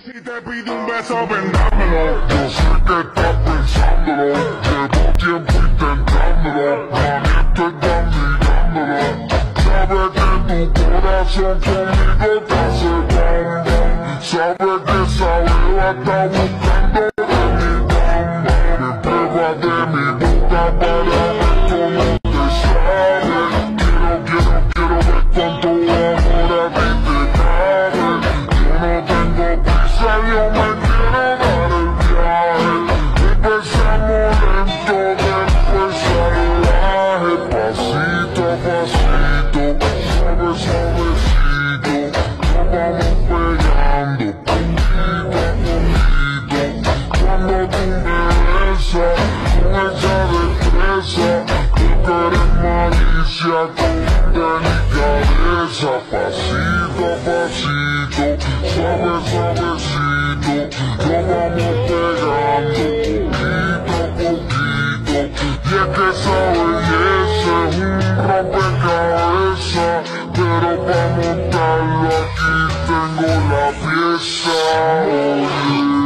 Si te pido un beso, vendámelo. Yo sé que estás pensándolo. Llevo tiempo intentándolo. Mami, estoy mirándolo. Sabe que tu corazón conmigo te hace bam bam. Sabe que esa beba está buscando de mi bamba. Me prueba de mi boca para ver cómo te sabe. Quiero ver cuánto amor a ti te cabe. Yo no tengo prisa, yo me quiero dar el viaje. Empezamos lento, después salvaje. Pasito a pasito, suave suavecito. Nos vamos pegando poquito a poquito. Cuando tú me besas con esa destreza, tú que eres malicia con delicadeza. Pasito a pasito, suave suavecito, nos vamos pegando poquito a poquito. Y es que esa belleza es un rompecabezas, pero para montarlo aquí tengo la pieza. Oye.